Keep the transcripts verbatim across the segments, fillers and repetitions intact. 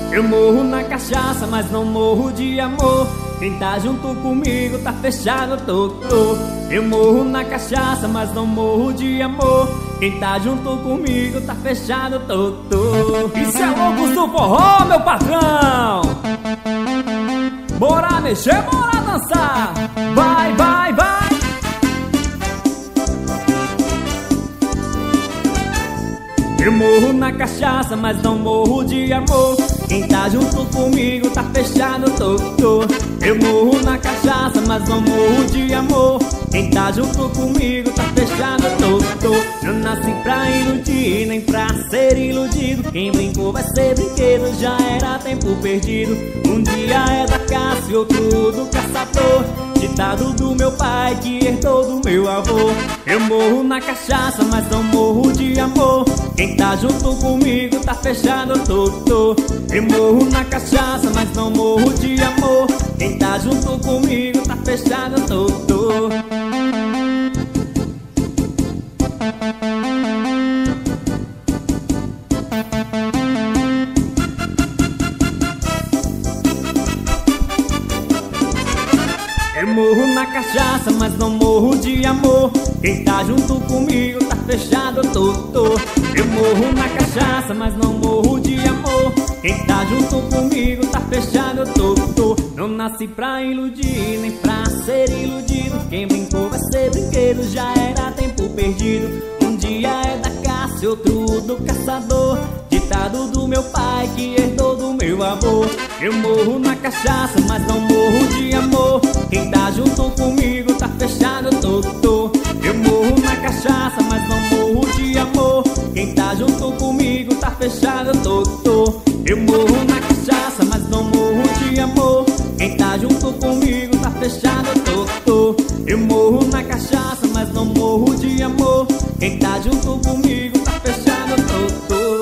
Eu morro na cachaça, mas não morro de amor. Quem tá junto comigo tá fechado, tô, tô. Eu morro na cachaça, mas não morro de amor. Quem tá junto comigo tá fechado, tô, tô. Isso é Loucos do Forró, meu patrão. Bora mexer, bora dançar. Vai, vai, vai. Eu morro na cachaça, mas não morro de amor. Quem tá junto comigo tá fechado, tô, tô. Eu morro na cachaça, mas não morro de amor. Quem tá junto comigo tá fechado, tô, tô. Não nasci pra iludir, nem pra ser iludido. Quem brincou vai ser brinquedo, já era tempo perdido. Um dia é da caça e outro do caçador. Ditado do meu pai que herdou do meu avô. Eu morro na cachaça, mas não morro de amor. Quem tá junto comigo tá fechado, tô, tô. Eu morro na cachaça, mas não morro de amor. Quem tá junto comigo tá fechado, tô, tô. Eu morro na cachaça, mas não morro de amor. Quem tá junto comigo tá fechado, tô, tô. Eu morro na cachaça, mas não morro de amor. Quem tá junto comigo tá fechado, tô, tô. Não nasci pra iludir, nem pra ser iludido. Quem brincou vai ser brinquedo, já era tempo perdido. Um dia é da caça e outro do caçador. Ditado do meu pai que herdou do meu avô. Eu morro na cachaça, mas não morro de amor. Quem tá junto comigo tá fechado, tô, tô. Eu morro na cachaça, mas não morro de amor. Quem tá junto comigo tá fechado, tô, tô. Eu morro na cachaça, mas não morro de amor. Quem tá junto comigo tá fechado, tô, tô. Eu morro na cachaça, mas não morro de amor. Quem tá junto comigo tá fechado, tô, tô.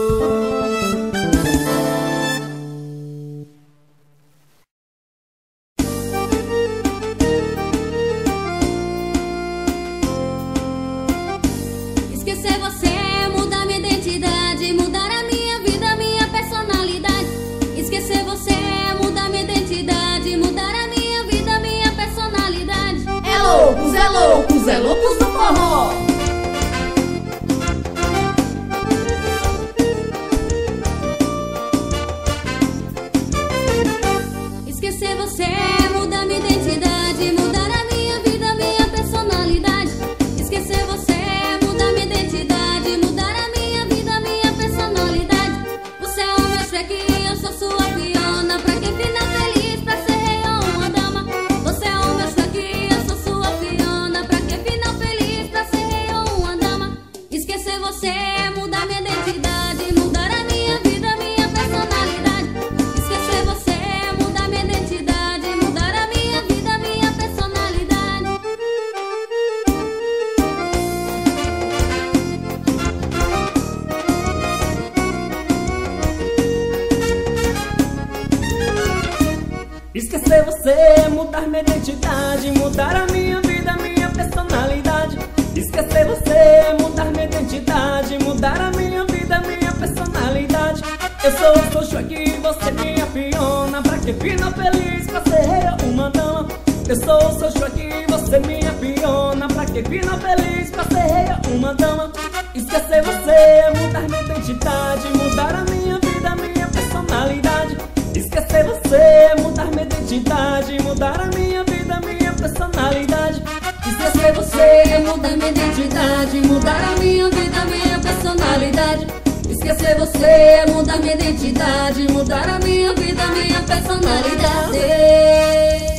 Esquecer você é mudar minha identidade, mudar a minha vida, minha personalidade. Esquecer você é mudar minha identidade, mudar a minha vida, minha personalidade. É loucos, é loucos, é loucos do forró. Esquecer você é mudar minha identidade, mudar a minha vida, minha personalidade. Esquecer você é mudar minha identidade, mudar a minha vida, minha personalidade. Você é o meu Shrek, eu sou sua Fiona. Pra quem final feliz, pra ser rei ou uma dama. Você é o meu Shrek, eu sou sua Fiona. Pra quem final feliz, pra ser rei ou uma dama. Esquecer você é mudar minha identidade, mudar a minha vida, minha personalidade. Esquecer você é mudar minha identidade, mudar a minha vida, minha personalidade. Esquecer você, mudar minha identidade, mudar a minha vida, minha personalidade. Esquecer você, mudar minha identidade, mudar a minha vida, minha personalidade. Eu sou o seu Shrek, você minha Fiona. Pra que final feliz, pra ser rei ou uma dama. Eu sou o seu Shrek, você minha Fiona. Pra que final feliz, pra ser rei ou uma dama. Esquecer você, mudar minha identidade, mudar a minha vida, minha personalidade. Esquecer você, mudar minha identidade, mudar a minha vida, minha personalidade. Esquecer você, Mudar minha identidade, mudar a minha vida, minha personalidade. Esquecer você, mudar minha identidade, mudar a minha vida, minha personalidade.